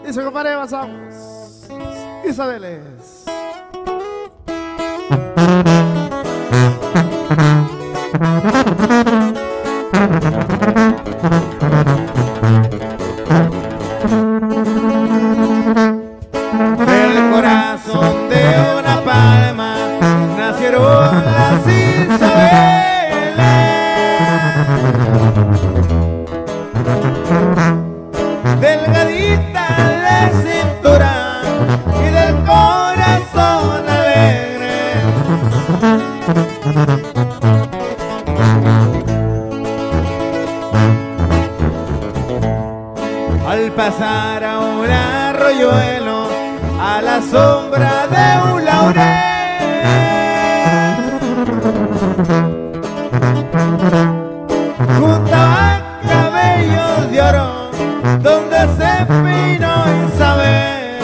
Dice, compadre, avanzamos. Isabeles. Del corazón de una palma nacieron las Isabeles. Delgadita de cintura y del corazón alegre. Al pasar a un arroyuelo, a la sombra de un laurel, juntaban cabellos de oro donde se peinó Isabel.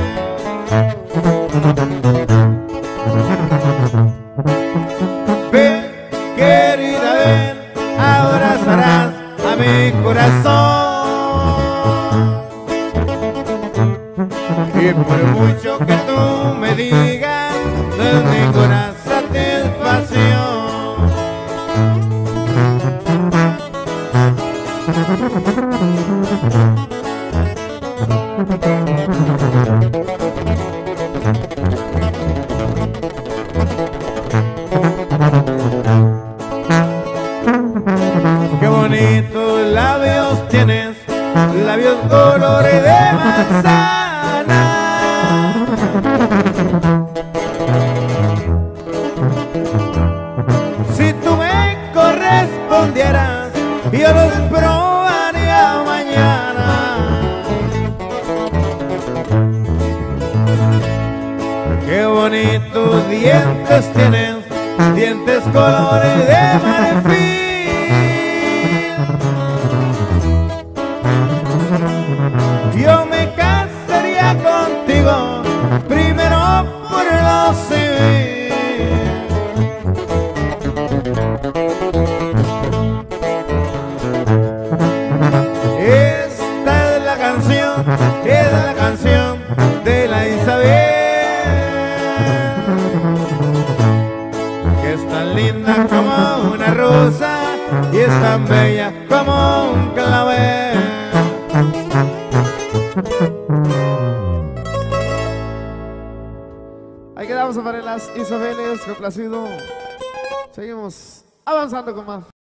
Ven, querida, ven, abrazarás a mi corazón. Y por mucho que tú me digas, no es ninguna satisfacción. Qué bonitos labios tienes, labios color de manzana. Si tú me correspondieras, yo los probaría mañana. Qué bonitos dientes tienes, dientes color de marfil. Yo me casaría contigo, primero por lo civil. Esta es la canción de la Isabel, que es tan linda como una rosa y es tan bella como un clavel. Ahí quedamos para las Isabeles, complacido. Seguimos avanzando con más.